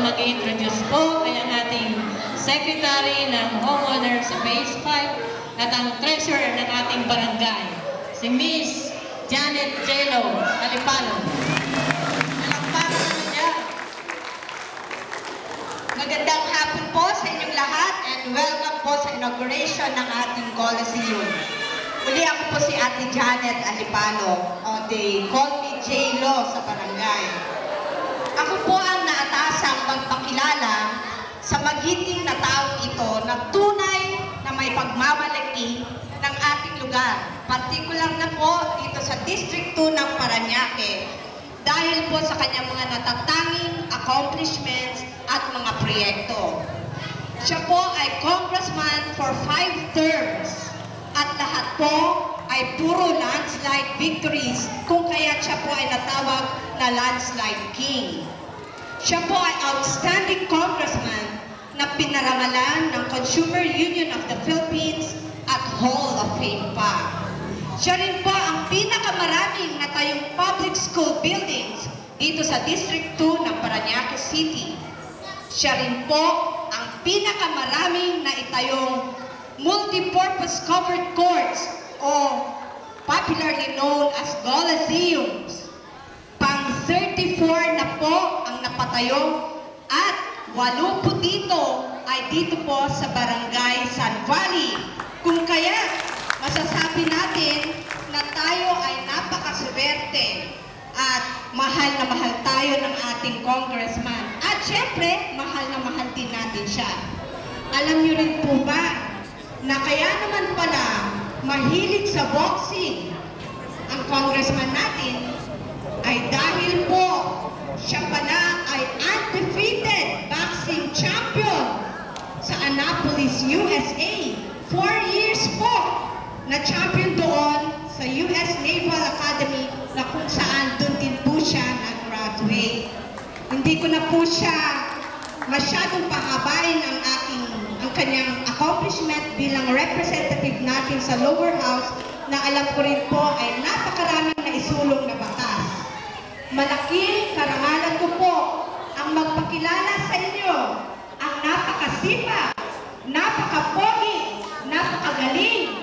mag-introduce po ay ang ating Secretary ng Homeowner sa Phase 5 at ang Treasurer ng ating barangay, si Miss Janet Jelo Alipalo. Palakpakan naman niya. Magandang hapon po sa inyong lahat and welcome po sa inauguration ng ating Coliseum. Muli ako po si Ate Janet Alipalo, o they call me J-Lo sa barangay. Ako po ang naatasang magpakilala sa magiting na taong ito na tunay na may pagmamalaki ng ating lugar. Partikular na po dito sa District 2 ng Parañaque dahil po sa kanyang mga natatanging accomplishments at mga proyekto. Siya po ay congressman for 5 terms at lahat po ay puro landslide victories kung kaya siya po ay natawag na landslide king. Siya po ay outstanding congressman na pinarangalan ng Consumer Union of the Philippines at Hall of Fame pa. Siya rin po ang pinakamaraming natayong public school buildings dito sa District 2 ng Parañaque City. Siya rin po ang pinakamaraming naitayong multi-purpose covered courts o popularly known as Coliseums. Pang-34 na po ang napatayo at 8 po dito ay dito po sa Barangay San Valley. Kung kaya masasabi natin na tayo ay napakaswerte at mahal na mahal tayo ng ating congressman. At syempre, mahal na mahal din natin siya. Alam niyo rin po ba na kaya naman pala mahilig sa boxing ang congressman natin ay dahil po siya pala ay undefeated boxing champion sa Annapolis, USA. 4 years po na champion doon sa US Naval Academy na kung saan doon din po siya nag-graduate. Hindi ko na po siya masyadong pahabain ang kanyang accomplishment bilang representative natin sa lower house na alam ko rin po ay napakaraming naisulong na batas. Malaking karangalan ko po ang magpakilala sa inyo ang napakasipag, napakapogi, napakagaling